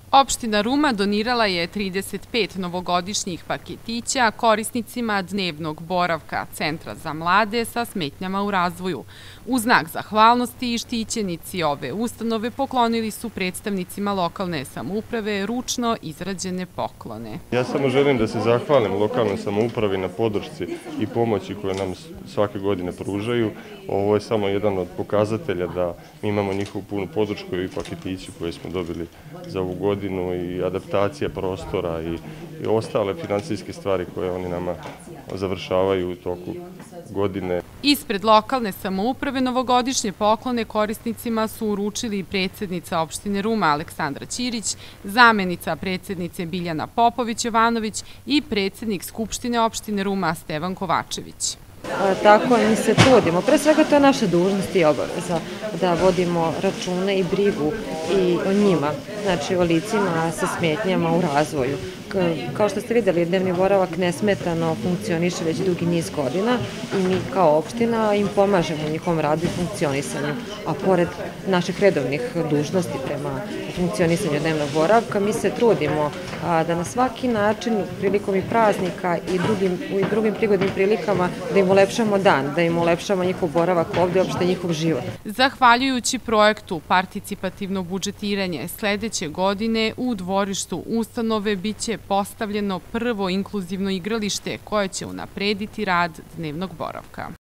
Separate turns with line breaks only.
Opština Ruma donirala je 35 novogodišnjih paketića korisnicima dnevnog boravka Centra za mlade sa smetnjama u razvoju. U znak zahvalnosti štićenici ove ustanove poklonili su predstavnicima lokalne samouprave ručno izrađene poklone.
Ja samo želim da se zahvalim lokalnoj samoupravi na podršci i pomoći koje nam svake godine pružaju. Ovo je samo jedan od pokazatelja da mi imamo njihovu punu podršku i paketiću koje smo dobili za ovu godinu i adaptacija prostora i ostale financijske stvari koje oni nama završavaju u toku godine.
Ispred lokalne samouprave novogodišnje poklone korisnicima su uručili predsjednica opštine Ruma Aleksandra Ćirić, zamenica predsjednice Biljana Popović-Jovanović i predsjednik Skupštine opštine Ruma Stevan Kovačević.
Tako mi se trudimo. Pre svega to je naša dužnost i obaveza da vodimo račune i brigu i o njima, znači o licima sa smetnjama u razvoju. Kao što ste vidjeli, dnevni boravak nesmetano funkcioniše već dugi niz godina i mi kao opština im pomažemo u njihovom radu i funkcionisanju. A pored naših redovnih dužnosti prema funkcionisanju dnevnog boravka, mi se trudimo da na svaki način prilikom i praznika i drugim prigodnim prilikama da im ulepšamo dan, da im ulepšamo njihov boravak ovde i uopšte njihov život.
Zahvaljujući projektu Participativno budžetiranje, sledeće godine u dvorištu ustanove biće postavljeno prvo inkluzivno igralište koje će unaprediti rad dnevnog boravka.